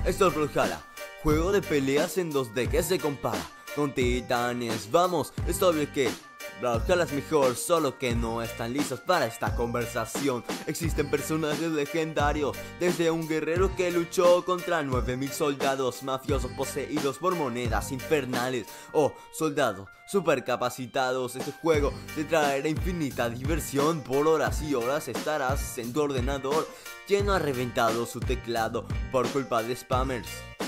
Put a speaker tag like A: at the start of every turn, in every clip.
A: Esto es Brawlhalla, juego de peleas en 2D que se compara con titanes. Vamos, es obvio que Brawlhalla es mejor, solo que no están listos para esta conversación. Existen personajes legendarios, desde un guerrero que luchó contra 9000 soldados mafiosos poseídos por monedas infernales o soldados supercapacitados. Este juego te traerá infinita diversión. Por horas y horas estarás en tu ordenador lleno a reventado su teclado por culpa de spammers.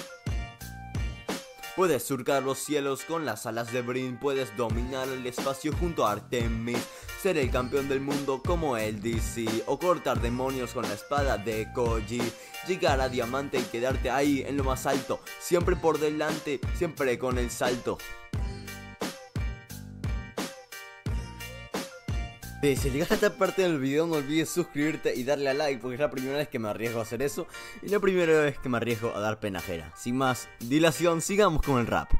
A: Puedes surcar los cielos con las alas de Brin, puedes dominar el espacio junto a Artemis, ser el campeón del mundo como el DC, o cortar demonios con la espada de Koji, llegar a diamante y quedarte ahí en lo más alto, siempre por delante, siempre con el salto. Si llegaste a esta parte del video, no olvides suscribirte y darle a like, porque es la primera vez que me arriesgo a hacer eso y la primera vez que me arriesgo a dar pena ajena. Sin más dilación, sigamos con el rap.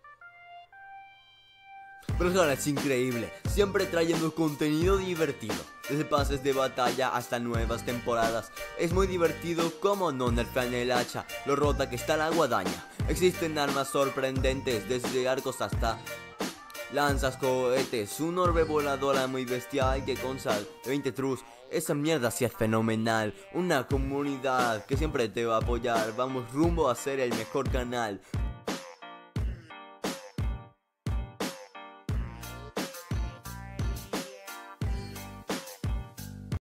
A: Brawlhalla es increíble, siempre trayendo contenido divertido, desde pases de batalla hasta nuevas temporadas. Es muy divertido como no nerfean el hacha, lo rota que está la guadaña. Existen armas sorprendentes, desde arcos hasta lanzas, cohetes, un orbe voladora muy bestial que consta de 20 trus. Esa mierda sí es fenomenal. Una comunidad que siempre te va a apoyar. Vamos rumbo a ser el mejor canal.